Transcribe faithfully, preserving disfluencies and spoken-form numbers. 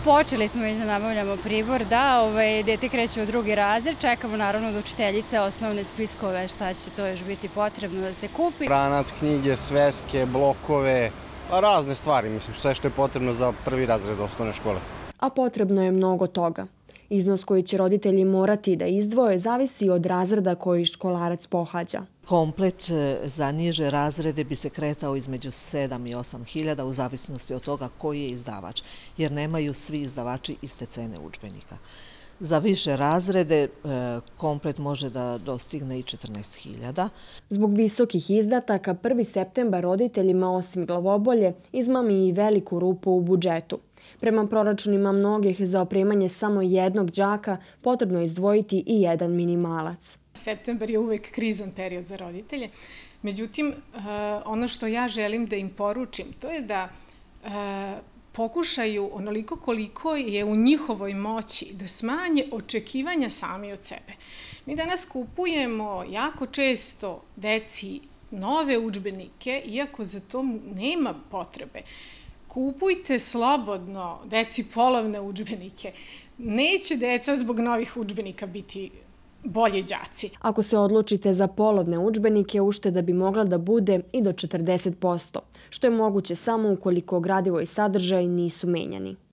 počeli smo već da nabavljamo pribor, da, ovaj, dete kreće u drugi razred, čekamo naravno od učiteljice osnovne spiskove šta će to još biti potrebno da se kupi. Branac, knjige, sveske, blokove, razne stvari, mislim, sve što je potrebno za prvi razred osnovne škole. A potrebno je mnogo toga. Iznos koji će roditelji morati da izdvoje zavisi od razreda koji školarac pohađa. Komplet za niže razrede bi se kretao između sedam i osam hiljada u zavisnosti od toga koji je izdavač, jer nemaju svi izdavači iste cene udžbenika. Za više razrede komplet može da dostigne i četrnaest hiljada. Zbog visokih izdataka, prvi septembar roditeljima osim glavobolje izmami i veliku rupu u budžetu. Prema proračunima mnogih za opremanje samo jednog đaka potrebno je izdvojiti i jedan minimalac. Septembar je uvek krizan period za roditelje. Međutim, ono što ja želim da im poručim, to je da pokušaju onoliko koliko je u njihovoj moći da smanje očekivanja sami od sebe. Mi danas kupujemo jako često deci nove udžbenike, iako za to nema potrebe. Kupujte slobodno deci polovne udžbenike. Neće deca zbog novih udžbenika biti bolji đaci. Ako se odlučite za polovne udžbenike, ušteda bi mogla da bude i do četrdeset posto, što je moguće samo ukoliko gradivo i sadržaj nisu menjani.